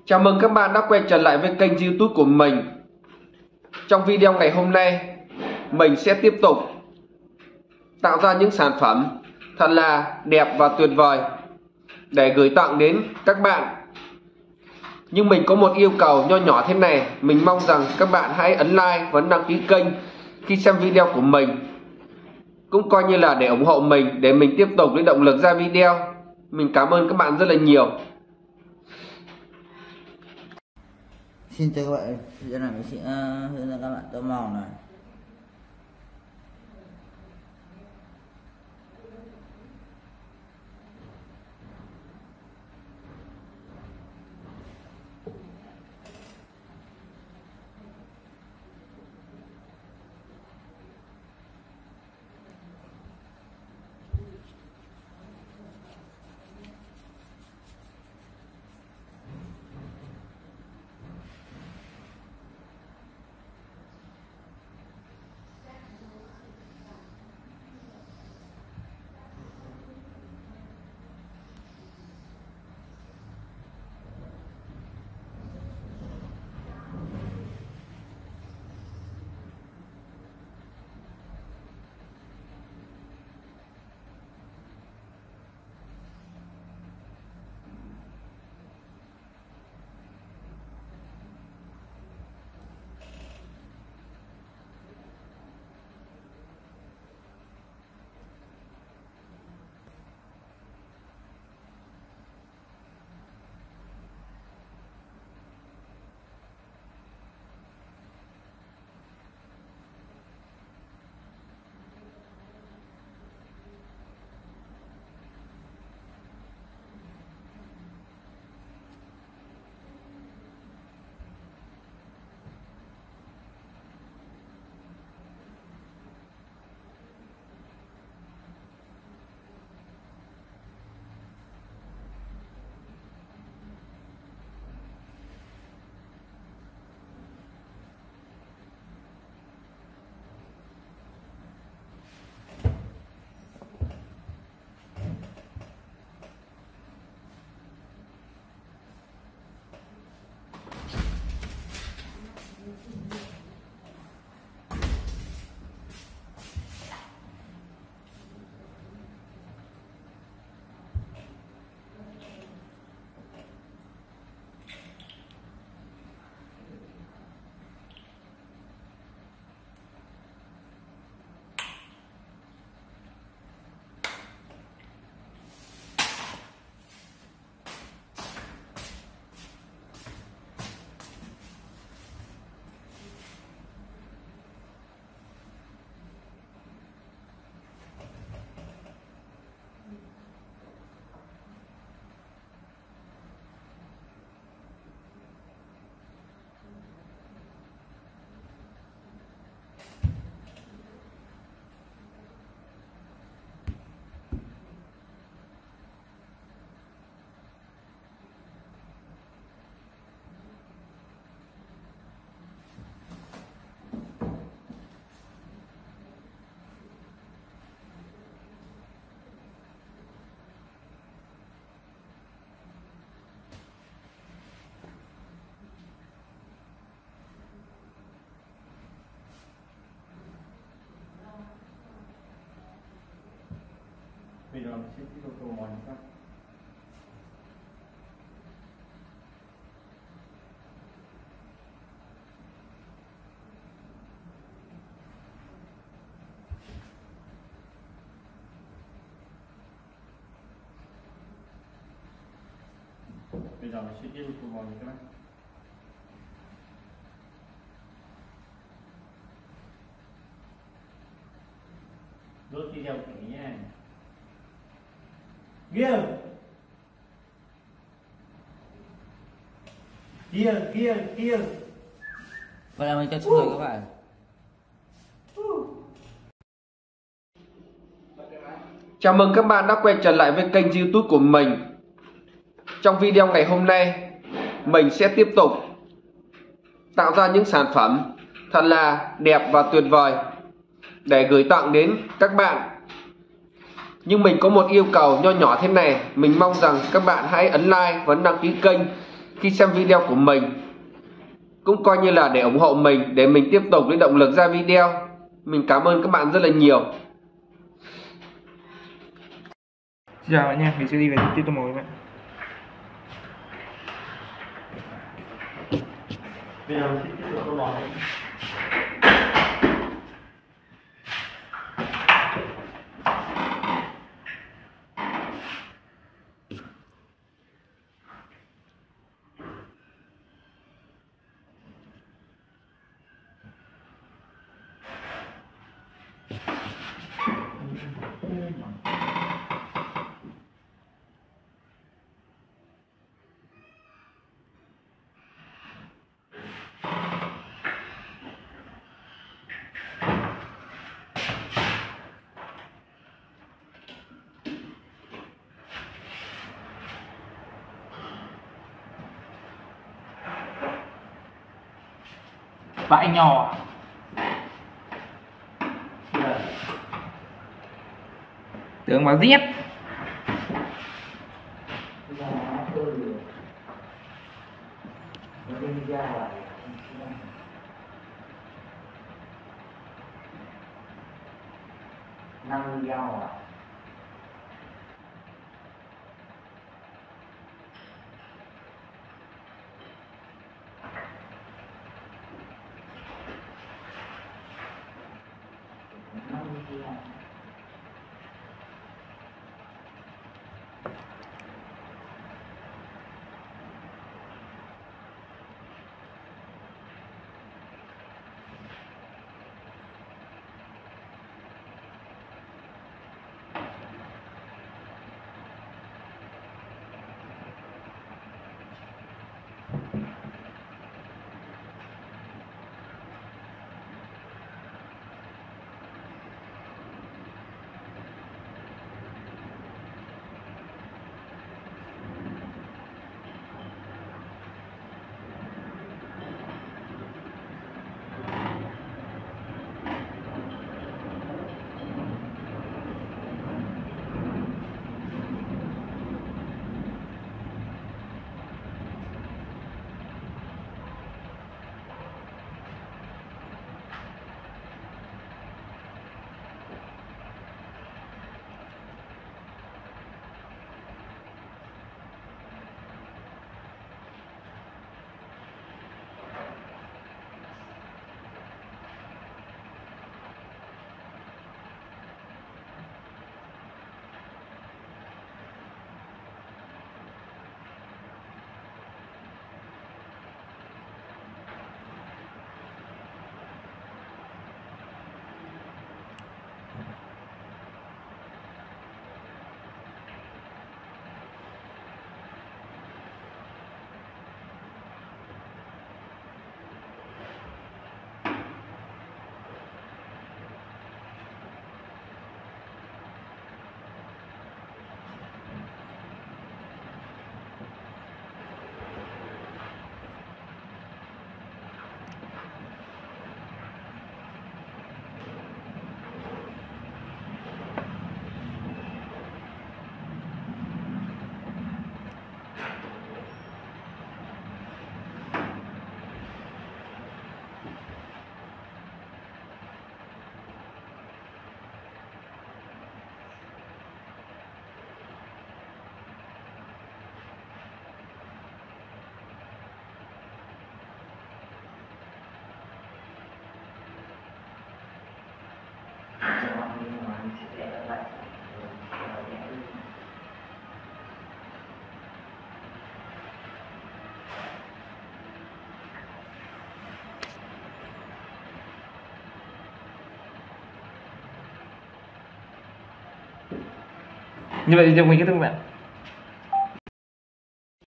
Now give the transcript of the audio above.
Chào mừng các bạn đã quay trở lại với kênh YouTube của mình. Trong video ngày hôm nay, mình sẽ tiếp tục tạo ra những sản phẩm thật là đẹp và tuyệt vời để gửi tặng đến các bạn. Nhưng mình có một yêu cầu nho nhỏ thế này, mình mong rằng các bạn hãy ấn like và đăng ký kênh khi xem video của mình. Cũng coi như là để ủng hộ mình, để mình tiếp tục lấy động lực ra video. Mình cảm ơn các bạn rất là nhiều. Xin chào các bạn, giờ này mình sẽ hướng dẫn các bạn tô màu này. Bây giờ mình sẽ tiếp tục tô màu sắc. Bây giờ mình sẽ tiếp tục tô màu như các bạn. Đốt video kỹ nha. Kia. Vậy là mình cho rồi các bạn. Chào mừng các bạn đã quay trở lại với kênh YouTube của mình. Trong video ngày hôm nay, mình sẽ tiếp tục tạo ra những sản phẩm thật là đẹp và tuyệt vời để gửi tặng đến các bạn. Nhưng mình có một yêu cầu nho nhỏ thế này, mình mong rằng các bạn hãy ấn like và đăng ký kênh khi xem video của mình, cũng coi như là để ủng hộ mình, để mình tiếp tục lấy động lực ra video. Mình cảm ơn các bạn rất là nhiều. Xin chào bạn nha, mình sẽ đi về tiếp tục một các bạn. Bây giờ mình sẽ tiếp tục câu hỏi. Vãi nhỏ. Tưởng mà giết. Năm dao à? Như vậy thì mình kết thúc bạn.